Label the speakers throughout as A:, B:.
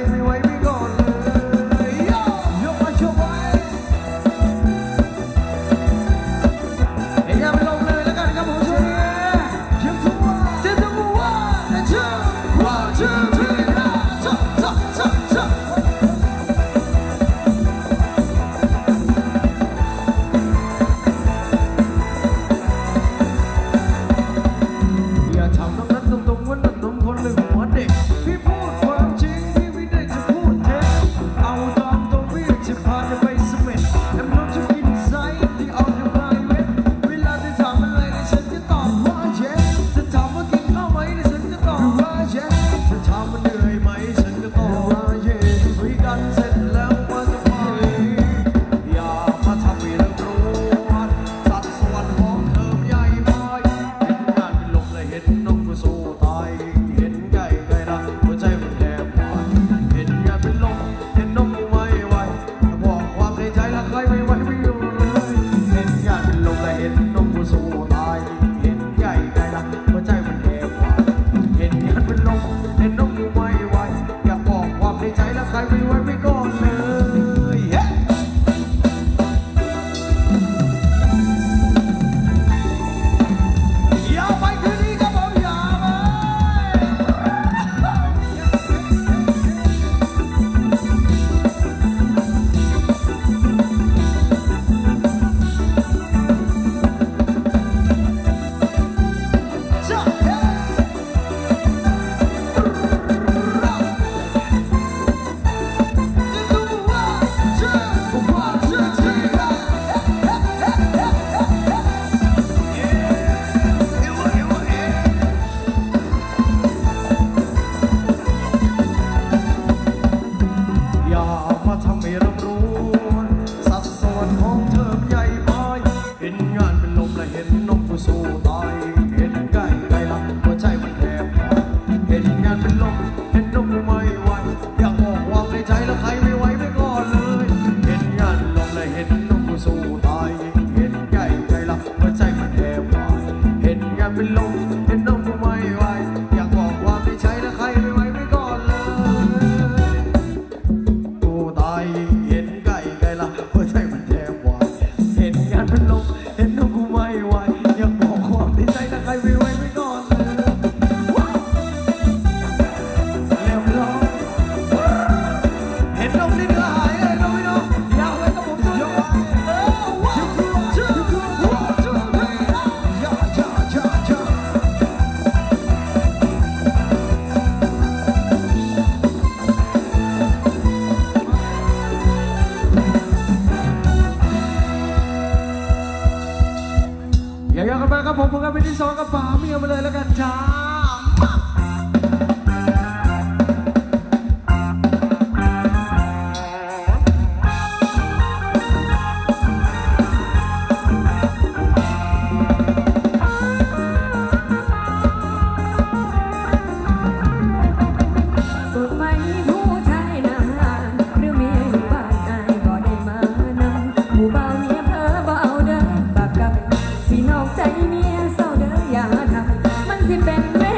A: ไม่ไหวไม่ก่อนเลยยกมาโชว์ไว้อย่าไปลงเลยแล้วกันครับผมช่วยเพียงทุกวันเต็มทุกวันนะเชื่อว่าเชื่อที่รักชอบอย่าทำน้ำนั้นตรงๆว่าน้ำนมคนเลยหัวเด็กพี่พูดความจริงพี่ไม่ได้จะพูดเท็จเอาตามตรงพี่จะพาจะไปสมัยน้ำนมจะกินไซที่เอาอยู่ปลายเม็ดเวลาที่ถามอะไรในฉันจะตอบว่าเย็นถ้าถามว่ากินข้าวไหมในฉันจะตอบว่าเย็นถ้าถามว่าเหนื่อยไหมฉันก็ตอบว่าเย็นคุยกันเสร็จแล้วว่าจะไปอย่ามาทำให้เราโกรธสัดส่วนของเธอใหญ่ไปเห็นงานเป็นลมและเห็นนกก็สู้ตายเห็นไก่ละหัวใจมันแทบวายเห็นงานเป็นลมเห็นนกไม่ไหวบอกความในใจละใครไม่ไหวไม่อยู่เลยเห็นงานเป็นลมและเห็นนกก็สู้ตายเห็นไก่ละหัวใจมันแทบวายเห็นงานเป็นลมเห็นนกไม่ไหวอยากบอกความในใจละใครไม่ไหวไม่ก่อนเลยอย่าไปคืนนี้ก็บอกอย่าไปจ้าอย่ามาทำให้เรารู้สัดส่วนของเธอใหญ่ไปเห็นงานเป็นลมและเห็นนกผู้สู้ตายเห็นไก่ละหัวใจมันแทบวายเห็นงานเป็นลมเห็นนกไม่ไหวอยากบอกความในใจแล้วใครไม่ไหวไม่ก่อนเลยเห็นงานเป็นลมและเห็นนกผู้สู้ตายเห็นไก่ละหัวใจมันแทบวายเห็นงานเป็นลมเห็นนกไม่ไหวอยากบอกความในใจแล้วใครไม่ไหวไม่ก่อนเลยตายเห็นไก่ละหัวใจมันแทบวายเห็นงานเป็นลมเห็นนกไม่ไหวอยากบอกความในใจแล้วใครไม่ไหวไม่ก่อนเลยเร็วร้องเห็นนกนี่เนื้อหายเลยน้องพี่น้องอยากไว้กับผมช่วยอย่ากันมาครับผมพบกันเป็นที่สองกับป๋าเมียมาเลยแล้วกันจ้า
B: สุดไหมผู้ชายนาหรือเมียอยู่บ้านอายก็ได้มานำผู้บ่าวเมียเพ้อบ่เอาเด้อปากกับสีนอกใจเมียเศร้าเด้ออย่าทำมันสิเป็นเว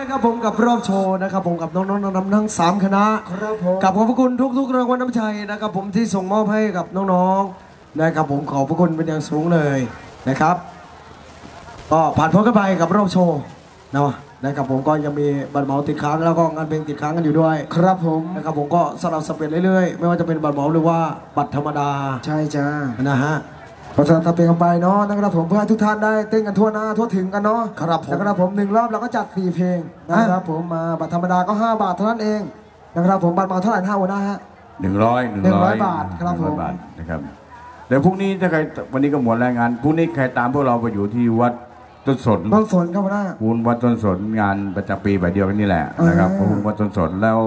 A: นะครับผมกับรอบโชว์นะครับผมกับน้องๆนำทั้ง3คณะครับผมกับขอบพระคุณทุกๆรางวัลน้ำใจนะครับผมที่ส่งมอบให้กับน้องๆนะครับผมขอบพระคุณเป็นอย่างสูงเลยนะครับก็ผ่านพ้นกันไปกับรอบโชว์นะครับผมก็ยังมีบัตรเหมาติดค้างแล้วก็งานเพลงติดค้างกันอยู่ด้วยครับผมนะครับผมก็สลับสับเปลี่ยนเรื่อยๆไม่ว่าจะเป็นบัตรเหมาหรือว่าบัตรธรรมดาใช่จ้านะฮะเพราะฉะนั้นทำเพลงกันไปเนาะนะครับผมเพื่อให้ทุกท่านได้เต้นกันทั่วหน้าทั่วถึงกันเนาะครับผมนะครับผม1 รอบเราก็จัด4 เพลงนะครับผมมาบัตรธรรมดาก็5 บาทเท่านั้นเองนะครับผมบัตรเหมาเท่าไหร่5 หัวหน้าฮะ100 บาทครับผม
C: นะครับเดี๋ยวพรุ่งนี้ถ้าใครวันนี้ก็หมดรายงานพรุ่งนี้ใครตามพวกเราไปอยู่ที่วัดต้นสน
A: ครับหัวหน้า
C: วุ้นวัดต้นสนงานประจำปีแบบเดียวกันนี่แหละนะครับวุ้นวัดต้นสนแล้ว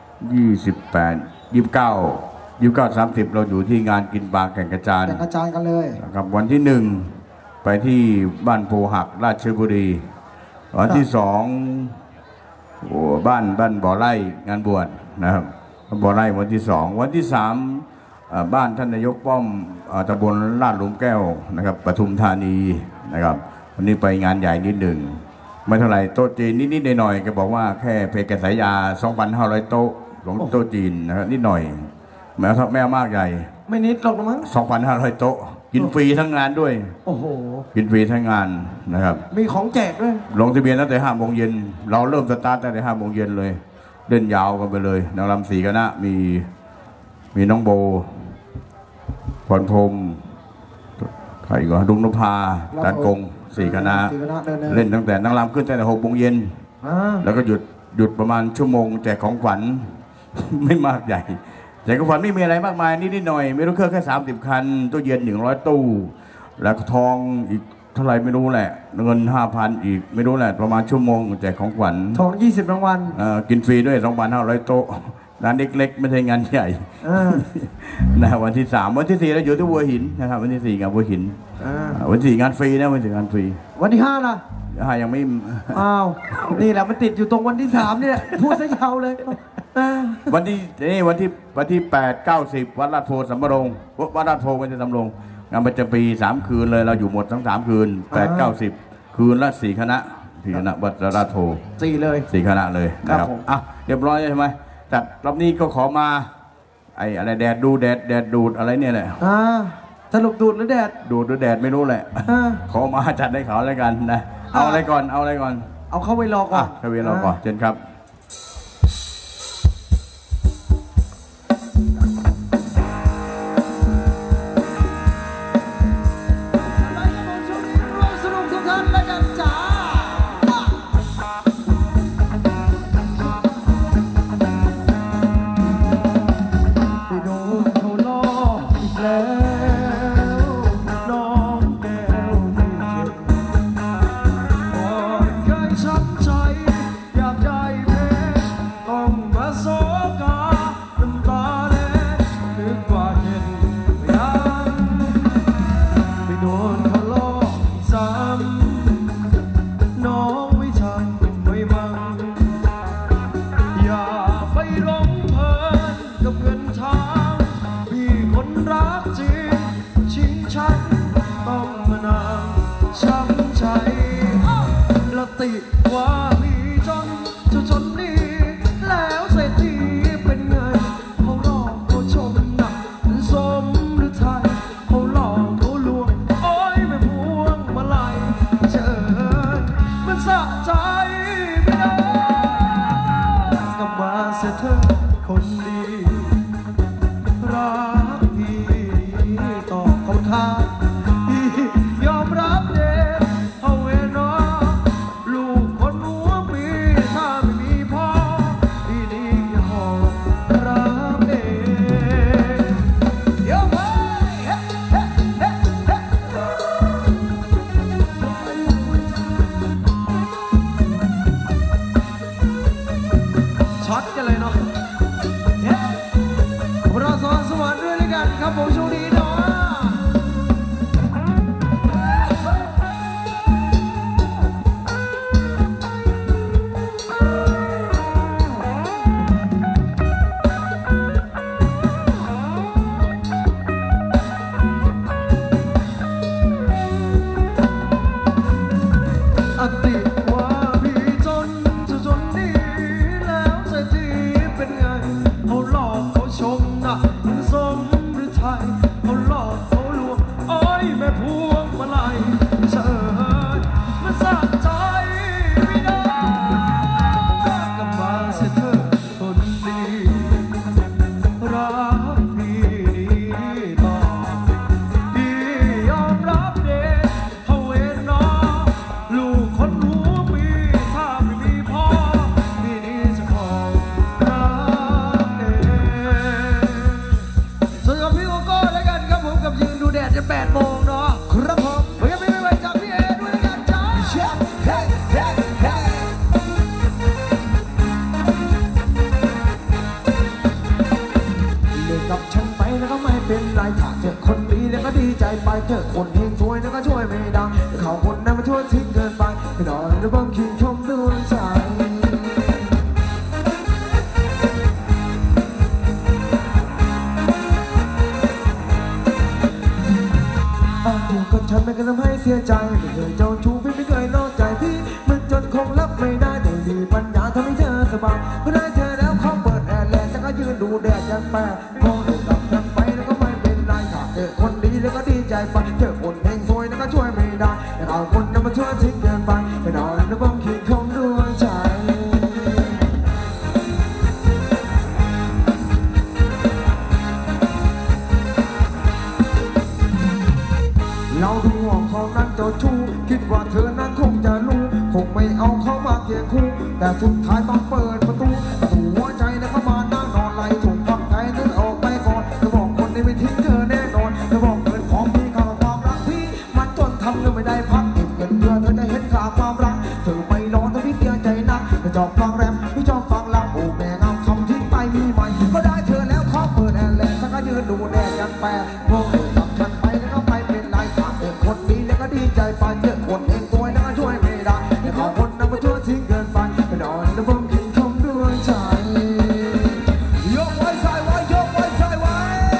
C: 28 29 30เราอยู่ที่งานกินปลาแก่งกระจาน
A: กันเลย
C: นะครับวันที่1ไปที่บ้านโพหักราชบุรีวันที่2บ้านบ่อไร่งานบวชนะครับบ่อไร่วันที่2วันที่3บ้านท่านนายกป้อมตำบลลาดหลุมแก้วนะครับปทุมธานีนะครับวันนี้ไปงานใหญ่นิดหนึ่งไม่เท่าไหร่โต๊ะจีนนิดๆหน่อยๆก็บอกว่าแค่เพกสายยา 2,500 โต๊ะหลงโต๊ะจีนนะครับนิดหน่อยแม่มากใหญ่
A: ไม่นิดหรอกมั้ง
C: 2,500 โต๊ะกินฟรีทั้งงานด้วย
A: โอ้โห
C: กินฟรีทั้งงานนะครับ
A: มีของแจกด้วย
C: ลงทะเบียนตั้งแต่5 โมงเย็นเราเริ่มสตาร์ทตั้งแต่5 โมงเย็นเลยเดินยาวกันไปเลยนางรำ4 คณะมีน้องโบพรพรมใครก็ดุงนภาตานกง4 คณะเล่นตั้งแต่นางรำขึ้นตั้งแต่6 โมงเย็นแล้วก็หยุดประมาณ1 ชั่วโมงแจกของขวัญไม่มากใหญ่แจกของขวัญไม่มีอะไรมากมายนิดหน่อยไม่รู้เครื่องแค่30 คันตู้เย็น100 ตู้แล้วทองอีกเท่าไหร่ไม่รู้แหละเงิน 5,000 อีกไม่รู้แหละประมาณ1 ชั่วโมงแจกของขวัญ
A: ทอง20 รางวัล
C: กินฟรีด้วย 2,500 โต๊ะร้านเล็กๆไม่ใช่งานใหญ่นะวันที่3วันที่4เราอยู่ที่บัวหินนะครับวันที่4งานบัวหินวันที่4งานฟรีนะวันที่งานฟรี
A: วันที่5ล่ะ
C: ยังไม่
A: อ้าวนี่แหละมันติดอยู่ตรงวันที่3เนี่ยพูดซะยาวเลย
C: วันที่8 9 10วัดราชโพสัมมรงวัดราชโพมันจะสำรงงานประจำปี3 คืนเลยเราอยู่หมดทั้ง3 คืน8 9 10คืนละ4 คณะวัดราชโพ
A: 4เลย
C: 4 คณะเลยนะครับเรียบร้อยใช่ไหมจัดรอบนี้ก็ขอมาอะไรแดดดูดอะไรเนี่ยแหละ
A: สรุปดูดหรือแดด
C: ดูดหรือแดดไม่รู้แหละขอมาจัดให้เขาแล้วกันนะเอาอะไรก่อนเอา
A: เข้าไปรอก่อน
C: เข้าไปรอก่อนเชิญครับ
A: เสียใจไม่เคยเจ้าชู้พี่ไม่เคยนอกใจพี่มันจนคงรับไม่ได้แต่มีปัญญาทำให้เธอสบายเมื่อได้เธอแล้วเขาเปิดแอร์แลนด์แต่ก็ยืนดูแดดยันแปะมองดูกับฉันไปแล้วก็ไม่เป็นไรถ้าเจอคนดีแล้วก็ดีใจไปเจอคนเฮงซวยแล้วก็ช่วยไม่ได้แต่เอาคนนั้นมาช่วยทิ้งเกินไปไม่นอนแล้วความคิดของดวงใจเราดูว่าเขานั้นเจ้าชู้คิดว่าเธอนั้นคงจะรู้คงไม่เอาเขามาเคียงคู่แต่สุดท้ายต้องเปิดประตูหัวใจแล้วก็มานั่งนอนไหลถูกพักใจเธอออกไปก่อนเธอบอกคนนี้ไม่ทิ้งเธอแน่นอนเธอบอกเงินของพี่ค่าความรักพี่มันจนทำเงินไม่ได้พักเก็บเงินเพื่อเธอจะเห็นค่าความรักเธอไม่ร้อนเธอพี่เสียใจนักเธอชอบฟังแรปพี่ชอบฟังลำโอ้แม่งามคำทิ้งไปมีใหม่ก็ได้เธอแล้วขอเปิดแอร์แลนด์สักก็ยืนดูแดดยันแปะพวกเธอจับฉันไปแล้วก็ไปเป็นไรขาดเธอคนดีแล้วก็ดีใจไปเยอะคนเองตัวแล้วก็ช่วยไม่ได้แต่ขอคนนั้นมาช่วยทิ้งเกินไปไปนอนแล้วผมคิดคงด้วยใจยกไว้ใส่ไว้ยกไว้ใส่ไว้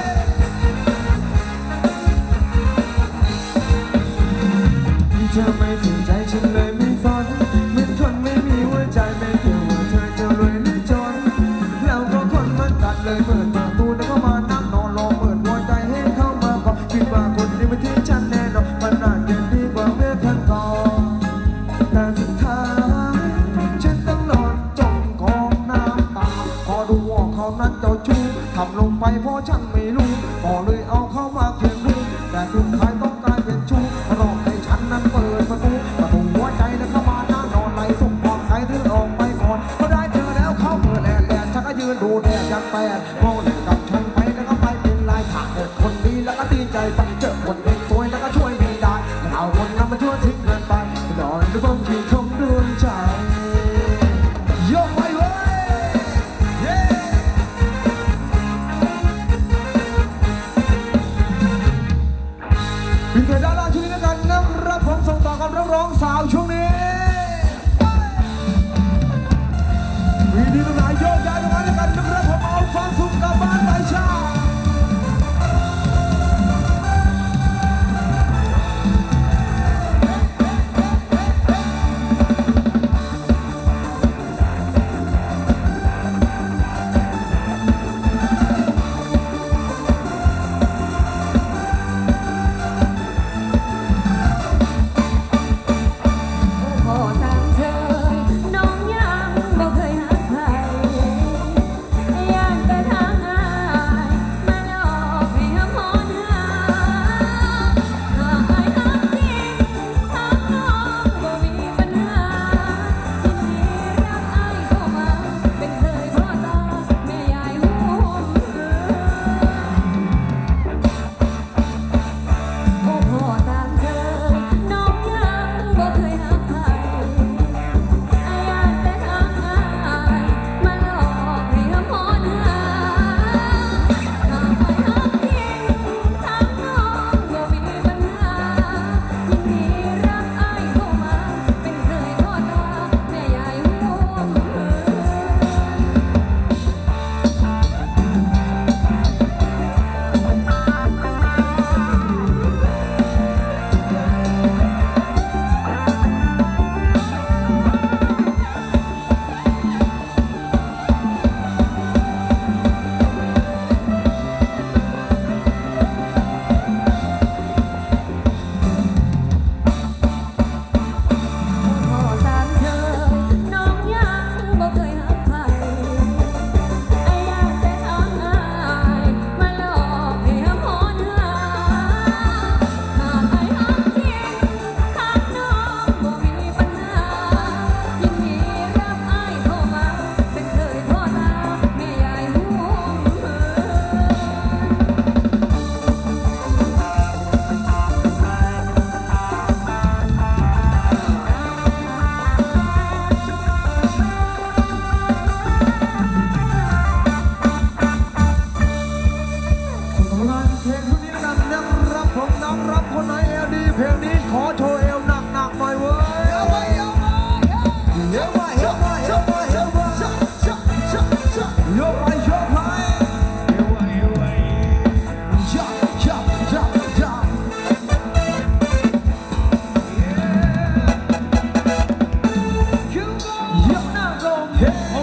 A: เธอไม่ถึงใจฉันเลยไม่ฝันเหมือนคนไม่มีหัวใจไม่เกี่ยวว่าเธอจะรวยหรือจนแล้วก็คนมันตัดเลยเปิดประตูแล้วก็มานั่งนอนรอเปิดหัวใจให้เข้ามาก่อนคิดว่าคนนี้ไม่ทิ้งฉันแน่นอนมันน่าจะดีกว่าเมื่อครั้งก่อนแต่สุดท้ายฉันต้องนอนจมกองน้ำตาพอดูว่าเขานั้นเจ้าชู้ทำลงไปเพราะฉันไม่รู้พอเลยเอาเข้ามาเคียงคู่แต่สุดท้ายต้องกลายเป็นชู้รอให้ฉันนั้นเปิดประตูหัวใจแล้วก็มานั่งนอนไหลส่งความใจเธอออกไปก่อนก็ได้เธอแล้วเขาเปิดแอร์แลนด์ฉันก็ยืนดูแดดยันแปดมองเลยกับฉันไปแล้วก็ไปเป็นลายขาดเจอคนดีแล้วก็ดีใจไปเจอคนเองสวยแล้วก็ช่วยไม่ได้แต่เอาคนนั้นมาช่วยทิ้งเกินไปนอนด้วยความคิดของดวงใจยกไว้เว้ยเย้พิเศษดาราช่วยกันนะครับผมส่งต่อกับนักร้องสาวช่วงนี้วีดีโอไหนโยกย้ายลงมาแล้วกันนะครับผมเอาความสุขกับ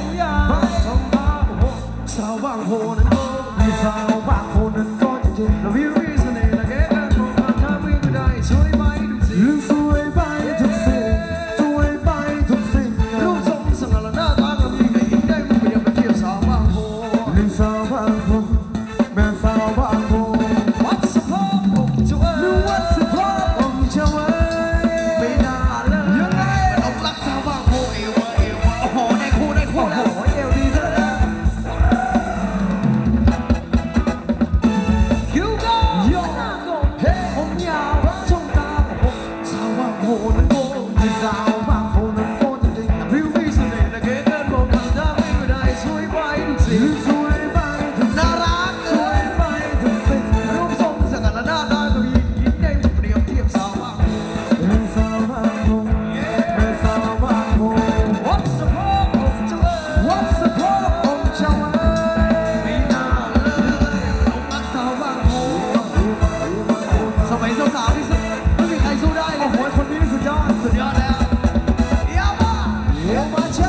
A: ผมยาวทองฟ้าสาวบางโพนั้นก็มีสาวบางโพนั้นก็จริงๆแล้ววิวเสน่ห์ละแกกันมองมาถ้าไม่ได้สวยไปดูสิสวยไปทุกสิ่งสวยไปทุกสิ่งรูปทรงสง่าและหน้าตาก็มีให้ได้มึงไปเดียวไปเที่ยวสาวบางโพนี่สาวบางโพแม่สาวบางโพวัดสะพอกอกเจ้าเอ๋ยวัดสะพอกอกเจ้าเอ๋ยไม่น่าเลยยังไงมันอกรักสาวบางโพเอวโอ้โหได้คู่แล้วโอ้โหเอวดีซะแล้วคิวก็โยกเฮ้ผมยาวช่องตาสาวบางโพนั้นโก้ที่สาวบางโพนั้นโก้จริงๆผิวมีเสน่ห์นะเก๋กันบอกกันถ้าไม่ได้สวยไปดูสิสวยไปน่ารักสวยไปทุกสิ่งรูปทรงสง่าและหน้าตาก็มียิ้มได้เปรียบเทียบสาวบางโพเป็นสาวบางโพเป็นสาวบางโพวัดสะโพกอกเจ้าเอ๋ยวัดสะโพกอกเจ้าเอ๋ยไม่น่าเลยอกรักสาวบางโพสมัยสาวๆที่สุดไม่มีใครสู้ได้เลยโอ้โหคนนี้สุดยอดแล้วเยี่ยมมากเยี่ยมมากใช่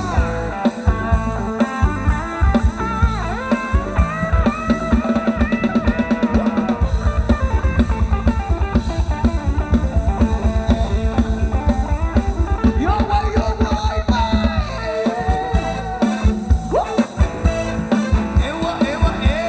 A: โยกไว้โยกไว้ไปเอวะเอวะเอว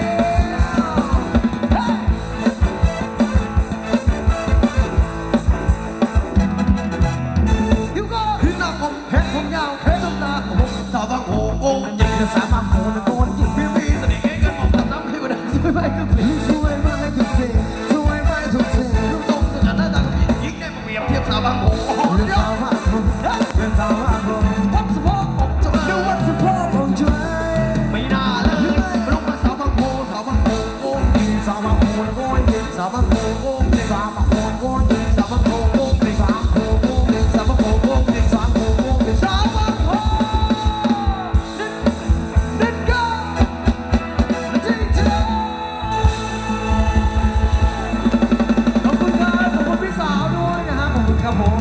A: ยูก็หน้าผมเห็นผมยาวเห็นต้นตาผมสาวบางโง่โง่จริงสาวบางโง่นะโง่จริงพี่มีเสน่ห์เงินผมทำน้ำให้ก็ได้สวยไปก็ผิดสวยไปทุกสิ่งสวยไปทุกสิ่งรูปทรงสง่าหน้าตาก็มียิ่งได้มาเปรียบเทียบสาวบางโง่เป็นสาวบางโง่เป็นสาวบางโง่วัดสะโพกอกเจ้าเอ๋ยวัดสะโพกอกเจ้าเอ๋ยไม่น่าเลยลูกมาสาวบางโง่สาวบางโง่โง่จริงสาวบางโง่นะโง่จริงสาวบางโง่โง่จริงสาวบางโง่โง่จริงสาวบางโง่โง่จริงสาวบางโง่โง่จริงสาวบางโง่โง่จริงสาวบางโง่โง่จริงสาวบางโง่นิดก็จริงเธอขอบคุณครับขอบคุณพี่สาวด้วยนะฮะขอบคุณครับผม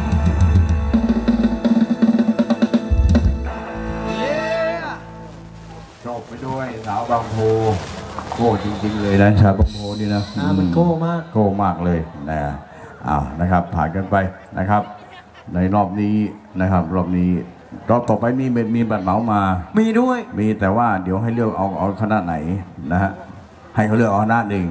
C: จบไปด้วยสาวบางโพโก้จริงๆเลยนะชาวบางโพนี่นะ
A: มันโก้มาก
C: โก้มากเลยนะนะครับผ่านกันไปนะครับ ในรอบนี้นะครับรอบต่อไปมีบัตรเหมามา
A: มีด้วย
C: มีแต่ว่าเดี๋ยวให้เลือกเอาคณะไหนนะฮะให้เขาเลือกเอาคณะหนึ่ง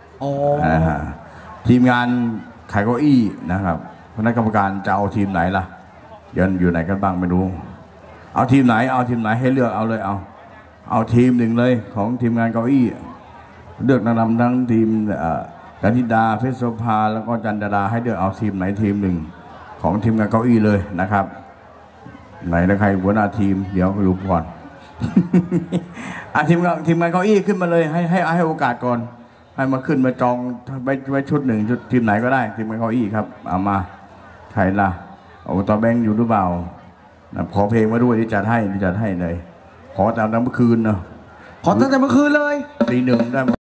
C: ทีมงานขายเก้าอี้นะครับคณะกรรมการจะเอาทีมไหนล่ะยันอยู่ไหนกันบ้างไม่รู้เอาทีมไหนให้เลือกเอาเลยเอาทีมหนึ่งเลยของทีมงานเก้าอี้เลือกนำทั้งทีมกันธิดาเพชรโสภาแล้วก็จันดาให้เลือกเอาทีมไหนทีมหนึ่งของทีมงานเก้าอี้เลยนะครับไหนนะใครหัวหน้าทีมเดี๋ยวดูก่อนทีมงานเก้าอี้ขึ้นมาเลยให้โอกาสก่อนให้มาขึ้นมาจองไว้ชุดหนึ่งชุดทีมไหนก็ได้ทีมงานเก้าอี้ครับเอามาใครล่ะตอแบงค์อยู่หรือเปล่าขอเพลงมาด้วยที่จัดให้เลยขอตามเมื่อคืนเนาะ
A: ขอตั้งแต่เมื่อคืนเลย
C: ตี 1ได้